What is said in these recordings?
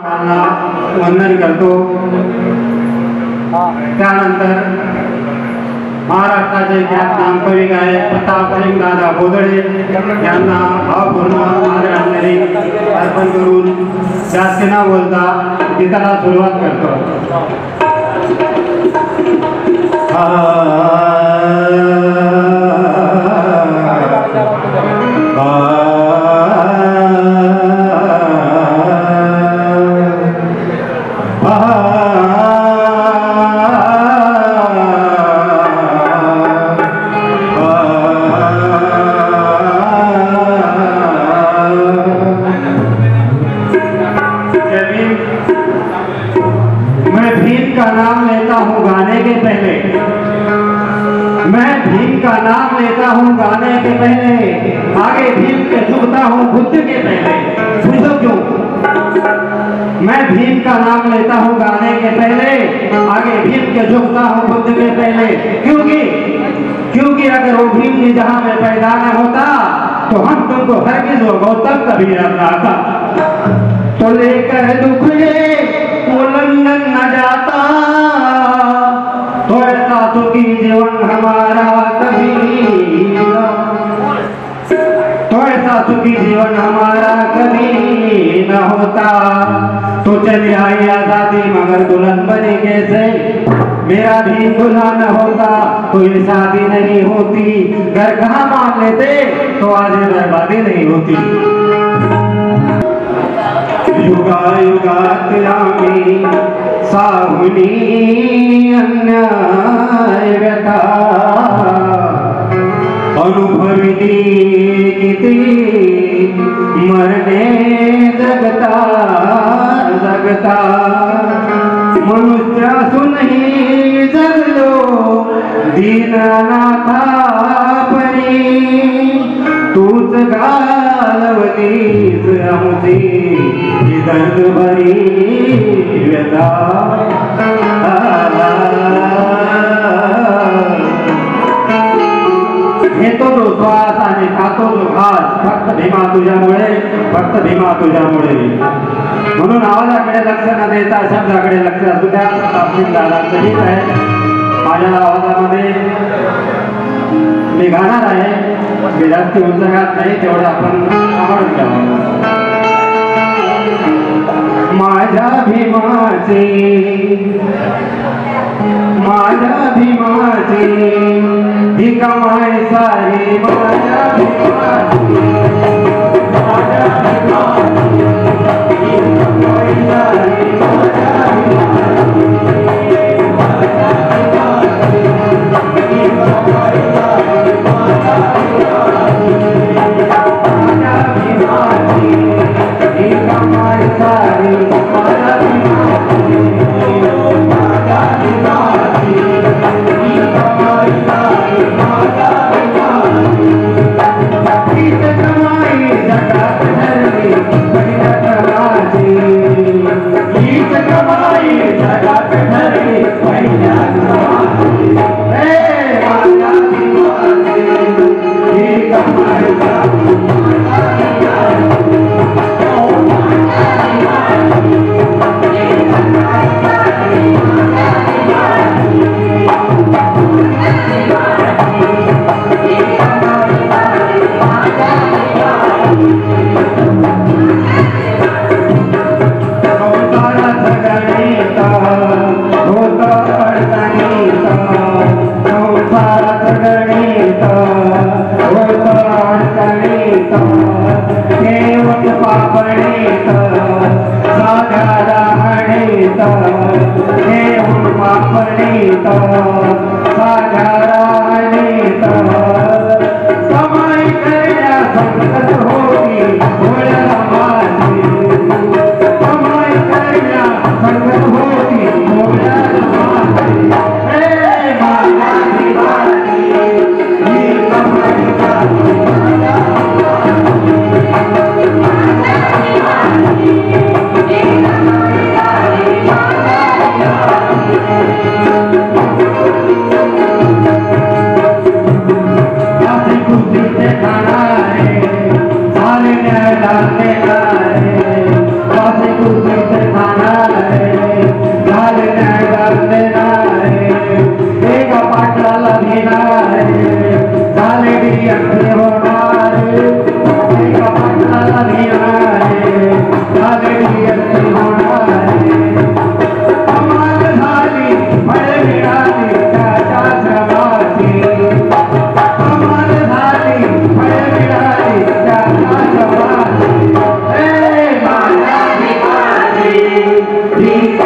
वंदन करतो। त्यानंतर महाराष्ट्राचे ख्यात नामकवी गायक प्रतापसिंग दादा बोदळे यांना भावपूर्ण आदरांजली अर्पण करून जास्त न बोलता गीताला सुरुवात करतो। गाने के पहले आगे भीम के झुकता हूँ बुद्ध के पहले। पूछो क्यों? मैं भीम का नाम लेता हूँ गाने के पहले, आगे भीम के झुकता हूँ बुद्ध के पहले। क्योंकि अगर वो भीम जी जहाँ में पैदा न होता तो हम तुमको हरगिज़ वो गौतम कभी न लाता। तो लेकर दुख ये वो लंदन न जाता, तो ऐसा सुखी जीवन हमारा कभी, तो ऐसा सुखी जीवन हमारा कभी न होता। तो चली आई आजादी मगर दुल्हन बनी कैसे, मेरा भी दूल्हा न होता तो ये शादी नहीं होती। घर कहाँ मान लेते तो आज बर्बादी नहीं होती। युगा युगात्यामी साहुनी अन्याय व्यथा, अनुभविती किती मरणे जगता जगता। मनुष्य असूनही जगलो दीननाथा परी, तूच घालवलीस आमची ही दर्द भरी व्यथा। घेतो जो श्वास आणि खातो जो घास, फक्त भीमा तुझ्यामुळे, फक्त भीमा तुझ्यामुळे। म्हणून आवाजाकडे लक्ष न देता शब्दाकडे लक्ष असू द्या। प्रतापसिंग दादांचं गीत आहे, माझ्या आवाजामध्ये मी गाणार आहे। मी जास्त उंच गात नाही, तेवढं आपण आवडून घ्यावं। माझ्या भीमाचे, माझ्या भीमाचे ही कमाई सारी, माझ्या भीमाची, माझ्या भीमाची ही कमाई सारी, माझ्या भीमाची, माझ्या भीमाची ही कमाई सारी, माझ्या भीमाची ही कमाई सारी, माझ्या भीमाची, माझ्या भीमाची ही कमाई सारी, माझ्या भीमाची। हीच कमाई जगात धरली पहिल्या क्रमाची, हीच कमाई जगात धरली पहिल्या क्रमाची। माझ्या भीमाची ही कमाई सारी,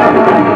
है।